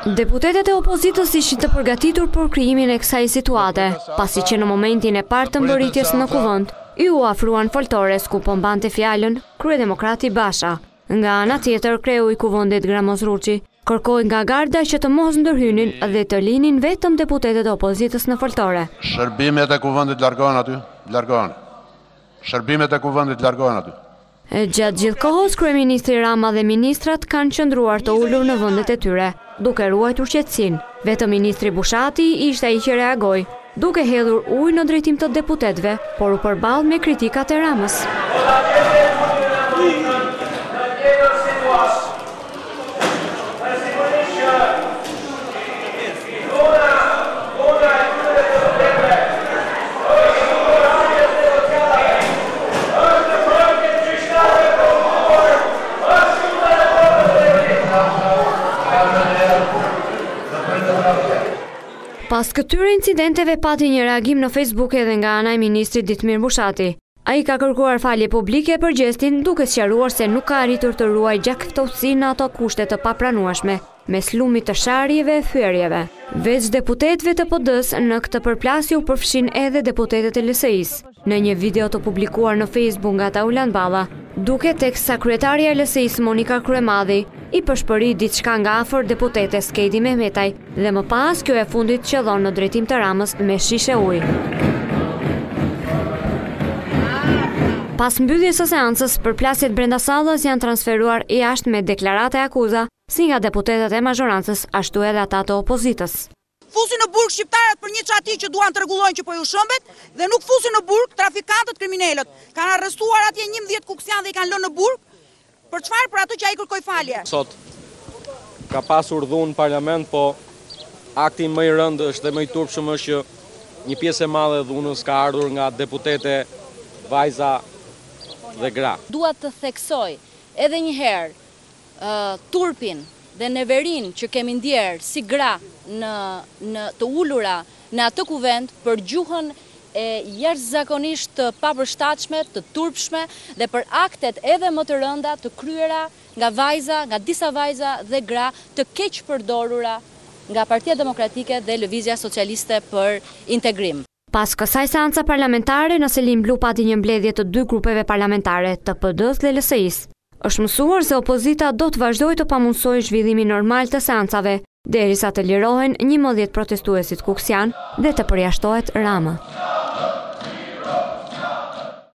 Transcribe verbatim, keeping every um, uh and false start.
Deputetët e opozitës ishin të përgatitur për krijimin e kësaj situate, pasi që në momentin e parë të mbërritjes në kuvend, i u afruan foltores ku po mbante fjalën kryedemokrati Basha. Nga ana tjetër, kreu i kuvendit Gramoz Ruçi kërkoi nga garda që të mos ndërhynin dhe të linin vetëm deputetët e opozitës në foltore. Shërbimet e kuvendit largohen aty, largohen. Shërbimet e kuvendit largohen aty. Gjatë gjithë kohës, kryeministri Rama dhe ministrat kanë qëndruar të ulur në vendet e tyre, duke ruajtur qetësinë. Vetëm ministri Bushati ishte ai që reagoi, duke hedhur ujë në drejtim të deputetëve, por u përball me kritikat e Ramës. Pas këtyre incidenteve pati një reagim në Facebook edhe nga ana e ministrit Ditmir Bushati. Ai ka kërkuar falje publike për gjestin, duke sqaruar se nuk ka arritur të ruajë gjakftësinë në ato kushte të papranueshme, mes lumit të sharjeve e thyerjeve. Veç deputetëve të P D-s në këtë përplasje u përfshin edhe deputetët e L S I-s. Në një video të publikuar në Facebook nga Tauland Balla, duke teksa kryetaria e L S I-s Monika Kryemadhi i përshpëri diçka nga afër deputetes Kedi Mehmetaj dhe më pas kjo e fundit qëllon në drejtim të Ramës me shishe ujë. Pas mbylljes së seancës, përplasjet brenda sallës janë transferuar jashtë me deklarata e akuza, si nga deputetët e mazhorancës, ashtu edhe ata të opozitës. Fusin në burg shqiptarët për një çati që duan t'rregullojnë që po ju shëmbet dhe nuk fusin në burg trafikantët kriminalët. Kanë arrestuar atje njëmbëdhjetë kuksian dhe i kanë lënë në burg. Për çfarë? Për ato që ai kërkoi falje. Sot ka pasur dhunë në parlament, po akti më i rëndë është dhe më i turpshëm është që një pjesë e madhe e dhunës ka ardhur nga deputete, vajza dhe gra. Dua të theksoj edhe një herë uh, turpin dhe neverin që kemi ndjerë si gra në, në të ulura në atë kuvend për gjuhën e jashtëzakonisht të papërshtatshme, të turpshme dhe për aktet edhe më të rënda të kryera nga vajza, nga disa vajza dhe gra të keq përdorura nga Partia Demokratike dhe Lëvizja Socialiste për Integrim. Pas kësaj seance parlamentare, në Selim Blu pati një mbledhje të dy grupeve parlamentare, të P D-s dhe L S I-s. Është mësuar se opozita do të vazhdojë të pamundsojë zhvillimin normal të seancave, derisa të lirohen njëmbëdhjetë protestuesit kuksian dhe të përjashtohet Rama.